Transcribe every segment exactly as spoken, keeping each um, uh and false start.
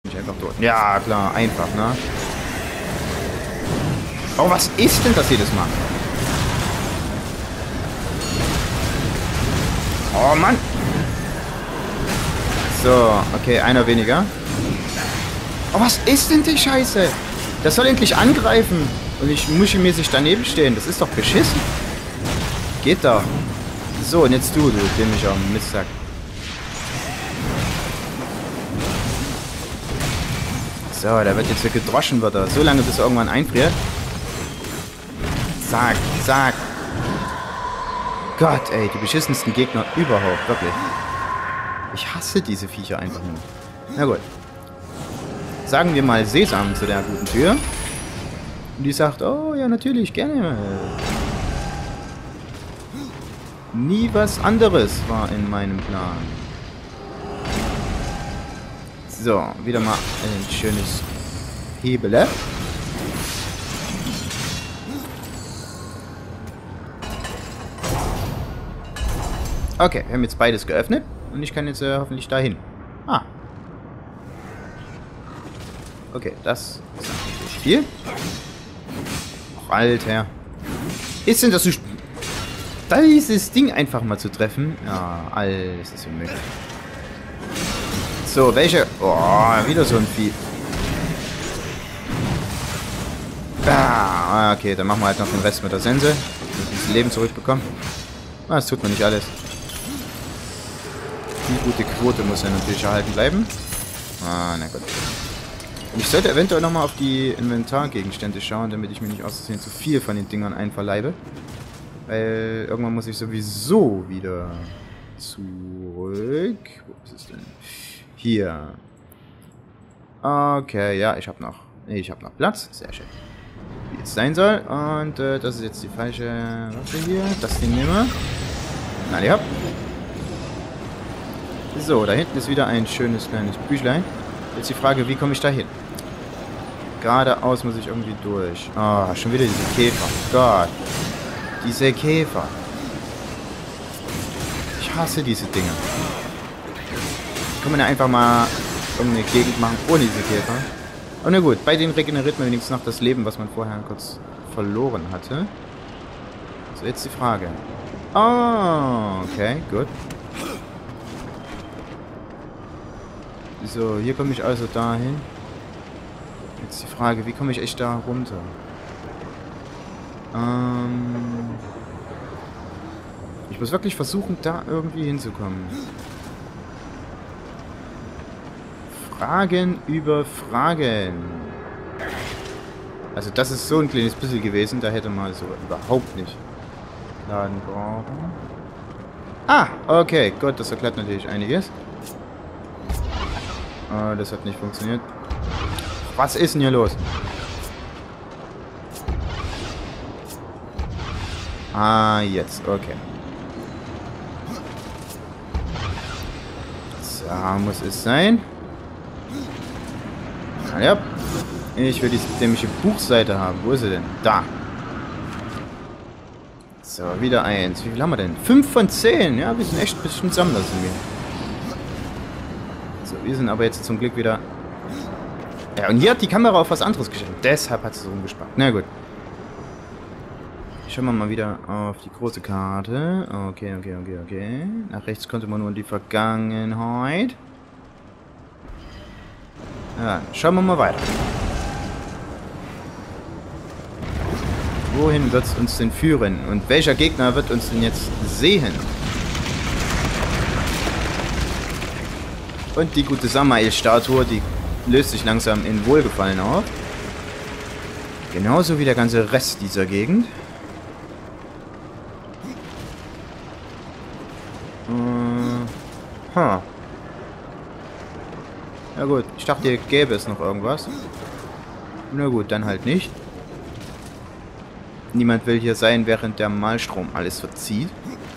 Nicht einfach durch. Ja, klar, einfach, ne? Oh, was ist denn das jedes Mal? Oh, Mann! So, okay, einer weniger. Oh, was ist denn die Scheiße? Das soll endlich angreifen. Und ich muschelmäßig daneben stehen. Das ist doch beschissen. Geht doch. So, und jetzt du, du dämlicher Mistsack. So, der wird jetzt gedroschen, wird er. So lange, bis er irgendwann einfriert. Zack, zack. Gott, ey, die beschissensten Gegner überhaupt, wirklich. Ich hasse diese Viecher einfach nur. Na gut. Sagen wir mal Sesam zu der guten Tür. Und die sagt, oh ja, natürlich, gerne. Nie was anderes war in meinem Plan. So, wieder mal ein schönes Hebele. Okay, wir haben jetzt beides geöffnet. Und ich kann jetzt äh, hoffentlich dahin. Ah. Okay, das ist natürlich viel. Och, Alter. Ist denn das so... Dieses Ding einfach mal zu treffen? Ja, alles ist unmöglich. So, welche... Oh, wieder so ein Vieh. Ah, okay, dann machen wir halt noch den Rest mit der Sense. Dass wir das Leben zurückbekommen. Ah, das tut man nicht alles. Die gute Quote muss ja natürlich erhalten bleiben. Ah, na gut. Und ich sollte eventuell nochmal auf die Inventargegenstände schauen, damit ich mir nicht aus Versehen zu viel von den Dingern einverleibe. Weil irgendwann muss ich sowieso wieder zurück. Wo ist es denn? Hier. Okay, ja, ich habe noch. Ich habe noch Platz. Sehr schön. Wie es sein soll. Und äh, das ist jetzt die falsche Waffe hier. Das Ding nehmen wir. Na, ja. So, da hinten ist wieder ein schönes kleines Büchlein. Jetzt die Frage, wie komme ich da hin? Geradeaus muss ich irgendwie durch. Ah, oh, schon wieder diese Käfer. Gott. Diese Käfer. Ich hasse diese Dinge. Kann man ja einfach mal irgendeine Gegend machen ohne diese Käfer. Aber na gut, bei denen regeneriert man wenigstens noch das Leben, was man vorher kurz verloren hatte. So, jetzt die Frage. Oh, okay, gut. So, hier komme ich also dahin. Jetzt die Frage, wie komme ich echt da runter? Ähm ich muss wirklich versuchen, da irgendwie hinzukommen. Fragen über Fragen. Also das ist so ein kleines bisschen gewesen, da hätte man so überhaupt nicht laden brauchen. Ah, okay, Gott, das erklärt natürlich einiges. Oh, das hat nicht funktioniert. Was ist denn hier los? Ah, jetzt, okay. So, muss es sein. Ja. Ich will diese dämliche Buchseite haben. Wo ist sie denn? Da. So, wieder eins. Wie viel haben wir denn? fünf von zehn. Ja, wir sind echt ein bisschen Sammler, sind wir. So, wir sind aber jetzt zum Glück wieder... Ja, und hier hat die Kamera auf was anderes gestellt. Deshalb hat sie so rumgespart. Na gut. Schauen wir mal wieder auf die große Karte. Okay, okay, okay, okay. Nach rechts konnte man nur in die Vergangenheit. Ja, schauen wir mal weiter. Wohin wird es uns denn führen? Und welcher Gegner wird uns denn jetzt sehen? Und die gute Samael-Statue, die löst sich langsam in Wohlgefallen auf. Genauso wie der ganze Rest dieser Gegend. Äh, huh. Ja gut, ich dachte, hier gäbe es noch irgendwas. Na gut, dann halt nicht. Niemand will hier sein, während der Malstrom alles verzieht.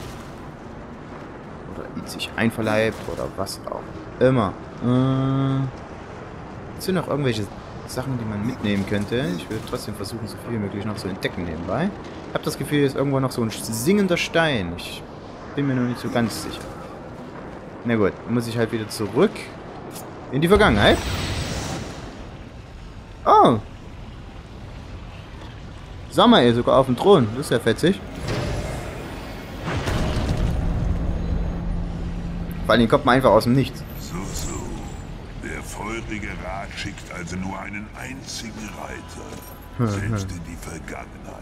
Oder ihn sich einverleibt oder was auch immer. Äh, sind noch irgendwelche Sachen, die man mitnehmen könnte. Ich will trotzdem versuchen, so viel wie möglich noch zu entdecken nebenbei. Ich habe das Gefühl, hier ist irgendwo noch so ein singender Stein. Ich bin mir noch nicht so ganz sicher. Na gut, dann muss ich halt wieder zurück in die Vergangenheit. Oh. Samael sogar auf dem Thron. Das ist ja fetzig. Vor allem kommt man einfach aus dem Nichts. So, so. Der feurige Rat schickt also nur einen einzigen Reiter. Selbst in die Vergangenheit.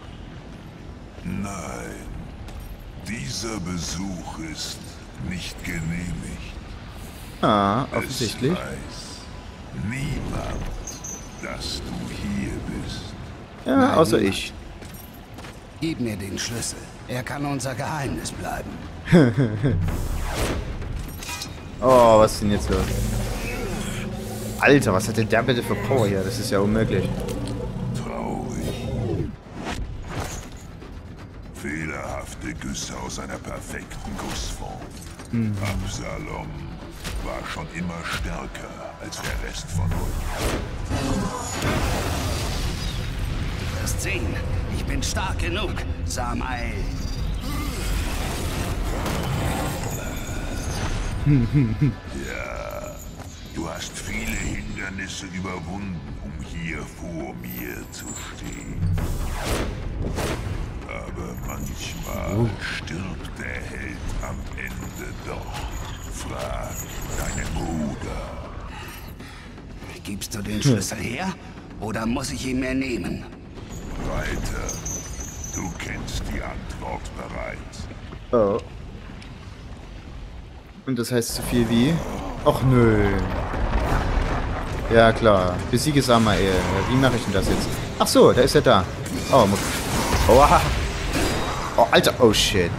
Nein. Dieser Besuch ist nicht genehmigt. Ah, offensichtlich. Es weiß niemand, dass du hier bist. Ja, Nein, außer niemand. ich. Gib mir den Schlüssel. Er kann unser Geheimnis bleiben. Oh, was ist denn jetzt los? Alter, was hat denn der bitte für Power hier? Das ist ja unmöglich. Traurig. Fehlerhafte Güsse aus einer perfekten Gussform. Mhm. Absalom war schon immer stärker als der Rest von uns. Du wirst sehen. Ich bin stark genug, Samael. Ja, du hast viele Hindernisse überwunden, um hier vor mir zu stehen. Aber manchmal stirbt der Held am Ende doch. Frag deinen Bruder. Gibst du den Schlüssel her? Oder muss ich ihn mir nehmen? Reiter, du kennst die Antwort bereits. Oh. Und das heißt so viel wie... Och nö. Ja klar. Besiege Samael. Ja, wie mache ich denn das jetzt? Ach so, da ist er da. Oh, muss... Oh, aha. Oh, Alter. Oh, shit.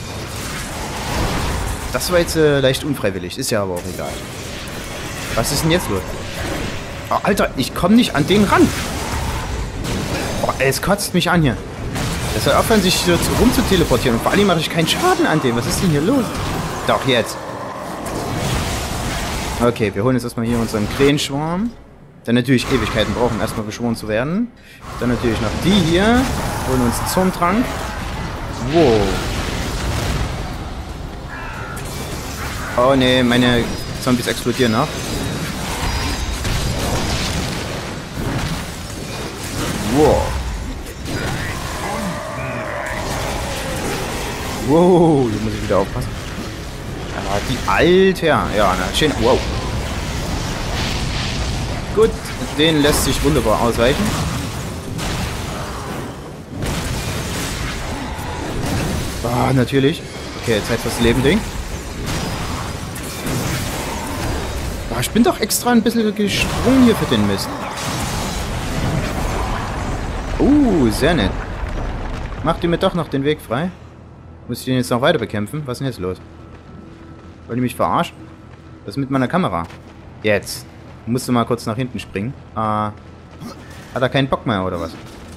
Das war jetzt äh, leicht unfreiwillig. Ist ja aber auch egal. Was ist denn jetzt los? Oh, Alter, ich komme nicht an den ran. Oh, ey, es kotzt mich an hier. Es soll aufhören, sich so rum zu teleportieren. Und vor allem mache ich keinen Schaden an dem. Was ist denn hier los? Doch, jetzt. Okay, wir holen jetzt erstmal hier unseren Krähenschwarm. Dann natürlich Ewigkeiten brauchen, um erstmal beschworen zu werden. Dann natürlich noch die hier. Holen uns einen Zorntrank. Wow. Oh ne, meine Zombies explodieren noch. Wow. Wow, hier muss ich wieder aufpassen. Ja, die Alte. Ja, na, schön. Wow. Gut, den lässt sich wunderbar ausweichen. Ah, natürlich. Okay, Zeit fürs Leben, Ding. Ah, ich bin doch extra ein bisschen gesprungen hier für den Mist. Uh, sehr nett. Macht ihr mir doch noch den Weg frei? Muss ich den jetzt noch weiter bekämpfen? Was ist denn jetzt los? Wollt ihr mich verarschen? Was ist mit meiner Kamera? Jetzt. Musste mal kurz nach hinten springen. Äh, hat er keinen Bock mehr, oder was?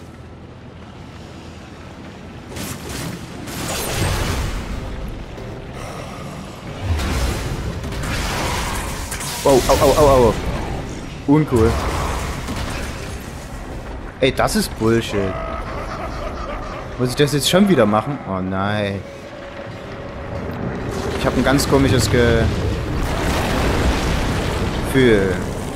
Oh, au, au, au, au. Uncool. Ey, das ist Bullshit. Muss ich das jetzt schon wieder machen? Oh nein. Ich habe ein ganz komisches Ge Gefühl.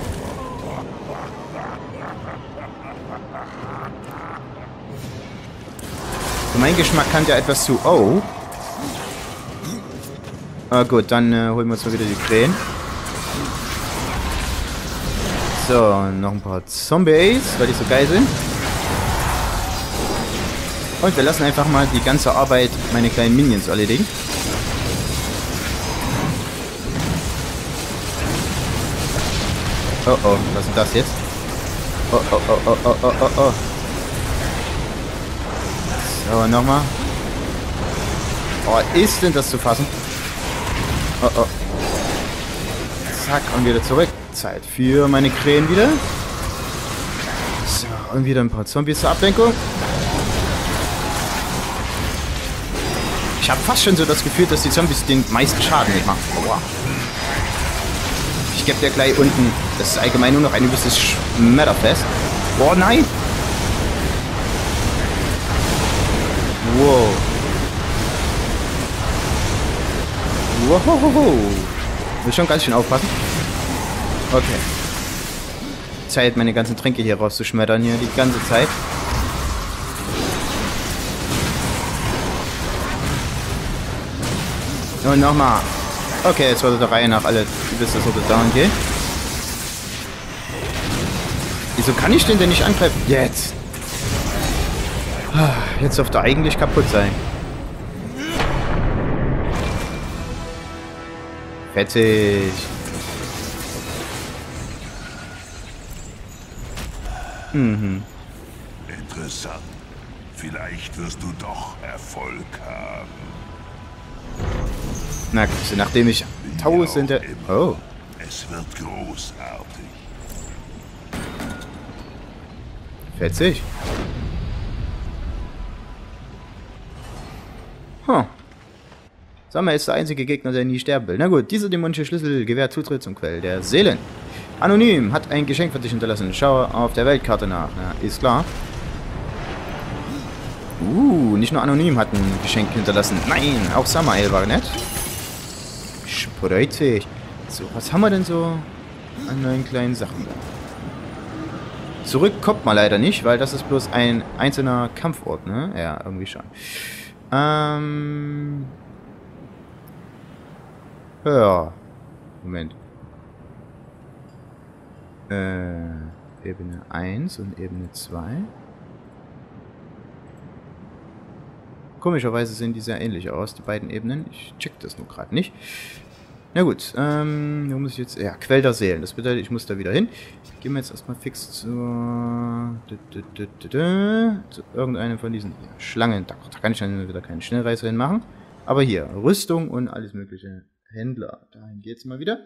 Für meinen Geschmack kann der etwas zu... Oh. Ah gut, dann äh, holen wir uns mal wieder die Krähen. So, noch ein paar Zombies, weil die so geil sind. Und wir lassen einfach mal die ganze Arbeit meine kleinen Minions erledigen. Oh oh, was ist das jetzt? Oh oh oh oh oh oh oh oh. So, nochmal. Oh, ist denn das zu fassen? Oh oh. Zack, und wieder zurück. Zeit für meine Krähen wieder. So, und wieder ein paar Zombies zur Ablenkung. Ich habe fast schon so das Gefühl, dass die Zombies den meisten Schaden nicht machen. Boah. Ich gebe dir gleich unten. Das ist allgemein nur noch ein übelstes Schmetterfest. Boah, nein! Wow. Wow. Will schon ganz schön aufpassen. Okay. Zeit, meine ganzen Tränke hier rauszuschmettern, hier die ganze Zeit. Und nochmal. Okay, jetzt wurde der Reihe nach alle bis das Orte down geht. Wieso kann ich den denn nicht angreifen? Jetzt. Jetzt dürfte er eigentlich kaputt sein. Fertig. Mhm. Interessant. Vielleicht wirst du doch Erfolg haben. Na gut, nachdem ich tausende... Oh. Es wird großartig. Fetzig. Huh. Sammer ist der einzige Gegner, der nie sterben will. Na gut, dieser dämonische Schlüssel gewährt Zutritt zum Quell der Seelen. Anonym hat ein Geschenk für dich hinterlassen. Schau auf der Weltkarte nach. Na, ist klar. Uh, nicht nur Anonym hat ein Geschenk hinterlassen. Nein, auch Samael war nett. Spreuzig. So, was haben wir denn so an neuen kleinen Sachen da? Zurück kommt man leider nicht, weil das ist bloß ein einzelner Kampfort, ne? Ja, irgendwie schon. Ähm... Ja. Moment. Äh, Ebene eins und Ebene zwei. Komischerweise sehen die sehr ähnlich aus, die beiden Ebenen. Ich check das nur gerade nicht. Na gut, ähm, wo muss ich jetzt... Ja, Quell der Seelen. Das bedeutet, ich muss da wieder hin. Gehen wir jetzt erstmal fix zur... zu irgendeinem von diesen hier. Schlangen. Da, da kann ich dann wieder keine Schnellreise hinmachen. Aber hier, Rüstung und alles mögliche. Händler. Dahin geht's mal wieder.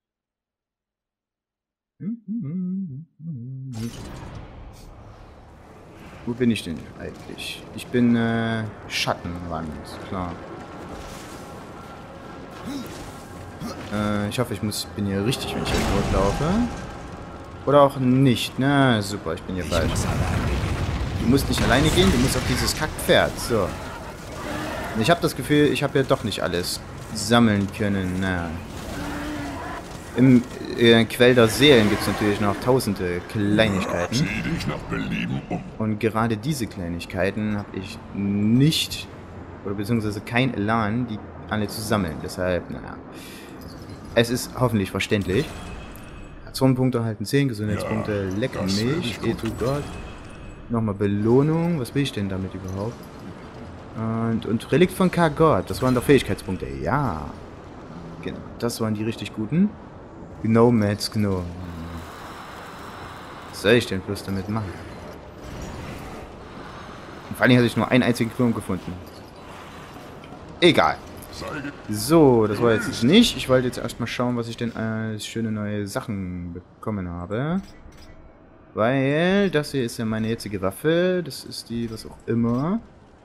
Wo bin ich denn eigentlich? Ich bin äh, Schattenwand, klar. Äh, ich hoffe, ich muss, bin hier richtig, wenn ich hier laufe. Oder auch nicht. Na, super, ich bin hier falsch. Du musst nicht alleine gehen, du musst auf dieses Kackpferd. So. Ich habe das Gefühl, ich habe ja doch nicht alles sammeln können. Na. Im äh, Quell der Seelen gibt es natürlich noch tausende Kleinigkeiten. Und gerade diese Kleinigkeiten habe ich nicht, oder beziehungsweise kein Elan, die alle zu sammeln. Deshalb, naja. Es ist hoffentlich verständlich. Zornpunkte erhalten zehn, Gesundheitspunkte, ja, lecker Milch, eh tu Gott. Nochmal Belohnung, was will ich denn damit überhaupt? Und, und Relikt von Kargott, das waren doch Fähigkeitspunkte, ja. Genau, das waren die richtig guten. Gnomads Gnome. Was soll ich denn bloß damit machen? Und vor allem hatte ich nur einen einzigen Gnome gefunden. Egal. So, das war jetzt nicht. Ich wollte jetzt erstmal schauen, was ich denn als schöne neue Sachen bekommen habe. Weil das hier ist ja meine jetzige Waffe. Das ist die, was auch immer.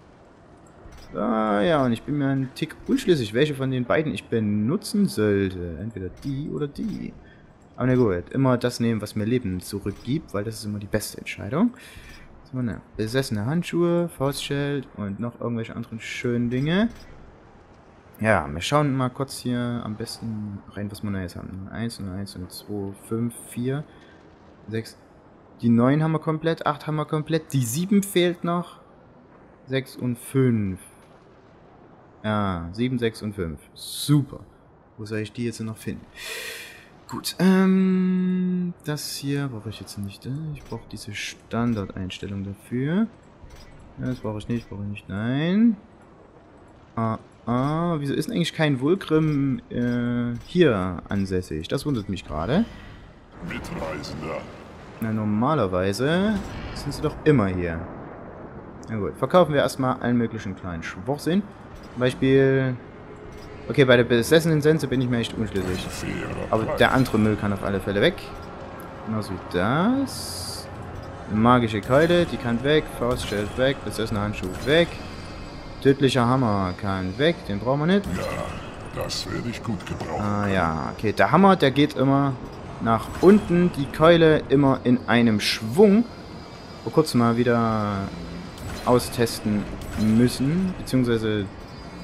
Ah ja, und ich bin mir ein Tick unschlüssig, welche von den beiden ich benutzen sollte. Entweder die oder die. Aber na gut, immer das nehmen, was mir Leben zurückgibt, weil das ist immer die beste Entscheidung. So, ne. Besessene Handschuhe, Faustschild und noch irgendwelche anderen schönen Dinge. Ja, wir schauen mal kurz hier am besten rein, was wir Neues haben. eins und eins und zwei, fünf, vier, sechs. Die neun haben wir komplett, acht haben wir komplett. Die sieben fehlt noch. sechs und fünf. Ja, sieben, sechs und fünf. Super. Wo soll ich die jetzt noch finden? Gut, ähm, das hier brauche ich jetzt nicht. Ich brauche diese Standardeinstellung dafür. Das brauche ich nicht, brauche ich nicht. Nein. Ah, ah, wieso ist denn eigentlich kein Vulgrim äh, hier ansässig? Das wundert mich gerade. Mitreisender. Na, normalerweise sind sie doch immer hier. Na gut, verkaufen wir erstmal allen möglichen kleinen Schwachsinn. Zum Beispiel... Okay, bei der besessenen Sense bin ich mir echt unschlüssig. Aber der andere Müll kann auf alle Fälle weg. Genauso wie das. Magische Keule, die kann weg. Faustscheld weg. Besessener Handschuh weg. Tödlicher Hammer kann weg. Den brauchen wir nicht. Ja, das werde ich gut gebrauchen. Ah ja, okay. Der Hammer, der geht immer nach unten. Die Keule immer in einem Schwung. Vor kurzem mal wieder austesten müssen. Beziehungsweise...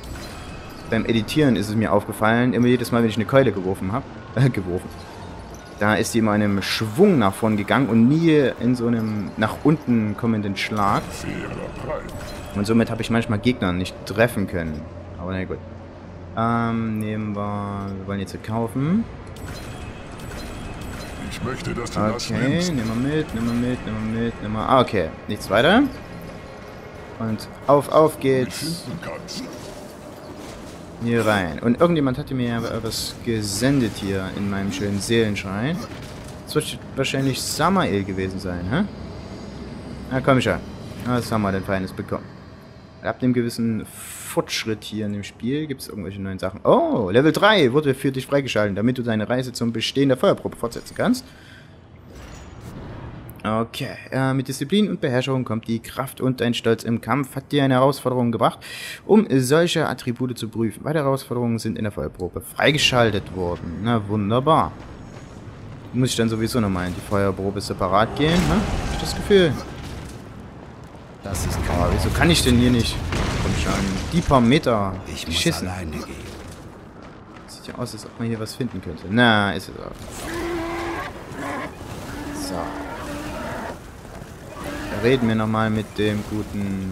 Beim Editieren ist es mir aufgefallen, immer jedes Mal, wenn ich eine Keule geworfen habe, äh, geworfen, Da ist die immer in einem Schwung nach vorn gegangen und nie in so einem nach unten kommenden Schlag. Und somit habe ich manchmal Gegner nicht treffen können. Aber na gut. Ähm, nehmen wir... Wir wollen jetzt kaufen. Ich möchte, dass du okay, das nimmst. nehmen wir mit, nehmen wir mit, nehmen wir mit, nehmen wir... Ah, okay. Nichts weiter. Und auf, auf geht's. Hier rein. Und irgendjemand hatte mir ja was gesendet hier in meinem schönen Seelenschrein. Das wird wahrscheinlich Samael gewesen sein, hä? Na komm schon. Was haben wir denn Feines bekommen? Ab dem gewissen Fortschritt hier in dem Spiel gibt es irgendwelche neuen Sachen. Oh, Level drei wurde für dich freigeschaltet, damit du deine Reise zum Bestehen der Feuerprobe fortsetzen kannst. Okay, äh, mit Disziplin und Beherrschung kommt die Kraft und dein Stolz im Kampf. Hat dir eine Herausforderung gebracht, um solche Attribute zu prüfen. Weitere Herausforderungen sind in der Feuerprobe freigeschaltet worden. Na, wunderbar. Muss ich dann sowieso nochmal in die Feuerprobe separat gehen, ne? Hab ich das Gefühl. Das ist Aber wieso kann ich denn hier nicht? Komm schon, die paar Meter. Ich muss Geschissen. alleine gehen. Sieht ja aus, als ob man hier was finden könnte. Na, ist es auch. So. Reden wir nochmal mit dem guten...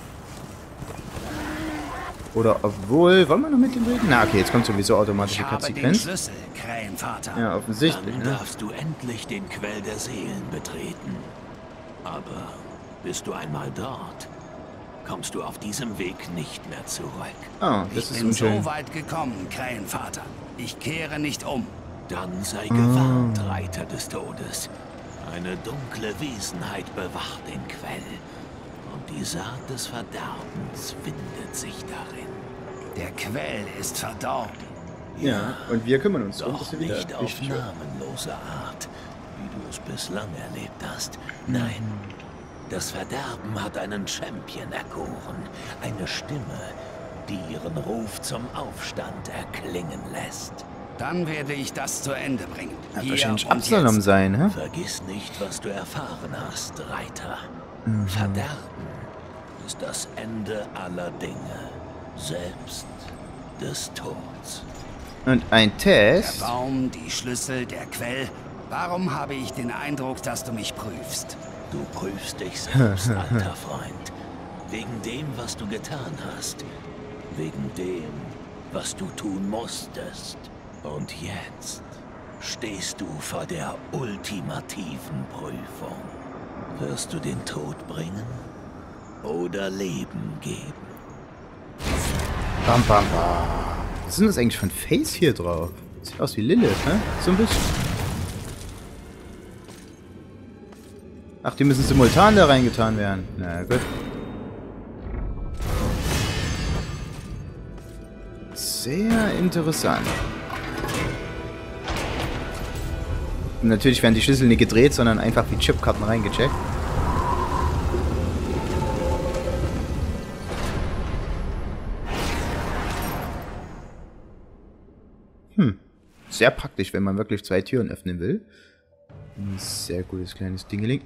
Oder obwohl... Wollen wir noch mit dem reden? Na, okay, jetzt kommt sowieso automatische Ich habe den Konsequenz. Schlüssel, Krähenvater. Ja, offensichtlich, Dann ne? darfst du endlich den Quell der Seelen betreten. Aber bist du einmal dort, kommst du auf diesem Weg nicht mehr zurück. Ah, das Ich ist bin unschön. so weit gekommen, Krähenvater. Ich kehre nicht um. Dann sei gewarnt, Reiter des Todes. Eine dunkle Wesenheit bewacht den Quell. Und die Saat des Verderbens findet sich darin. Der Quell ist verdorben. Ja, und wir kümmern uns darum, Doch dass er wieder nicht auf richtig wird. namenlose Art, wie du es bislang erlebt hast. Nein, das Verderben hat einen Champion erkoren. Eine Stimme, die ihren Ruf zum Aufstand erklingen lässt. Dann werde ich das zu Ende bringen. Wird Hier wahrscheinlich und Absalom jetzt. sein, hä? Vergiss nicht, was du erfahren hast, Reiter. Mhm. Verderben ist das Ende aller Dinge, selbst des Todes. Und ein Der Test. Baum, die Schlüssel, der Quell. Warum habe ich den Eindruck, dass du mich prüfst? Du prüfst dich selbst, alter Freund. Wegen dem, was du getan hast. Wegen dem, was du tun musstest. Und jetzt stehst du vor der ultimativen Prüfung. Wirst du den Tod bringen oder Leben geben? Bam, bam, bam. Was ist denn das eigentlich für ein Face hier drauf? Sieht aus wie Lilith, ne? So ein bisschen. Ach, die müssen simultan da reingetan werden. Na gut. Sehr interessant. Und natürlich werden die Schlüssel nicht gedreht, sondern einfach wie Chipkarten reingecheckt. Hm. Sehr praktisch, wenn man wirklich zwei Türen öffnen will. Ein sehr gutes kleines Dingeling.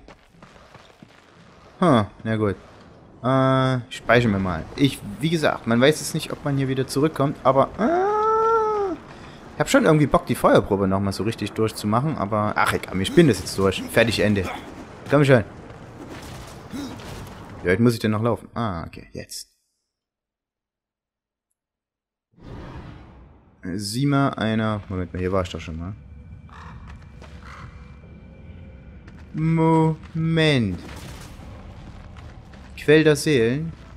Hm, na gut. Äh, speichern wir mal. Ich, wie gesagt, man weiß jetzt nicht, ob man hier wieder zurückkommt, aber äh, ich habe schon irgendwie Bock, die Feuerprobe nochmal so richtig durchzumachen, aber ach egal, wir spielen das jetzt durch. Fertig, Ende. Komm schon. Wie weit muss ich denn noch laufen? Ah, okay, jetzt. Sieh mal einer... Moment mal, hier war ich doch schon mal. Moment. Quell der Seelen.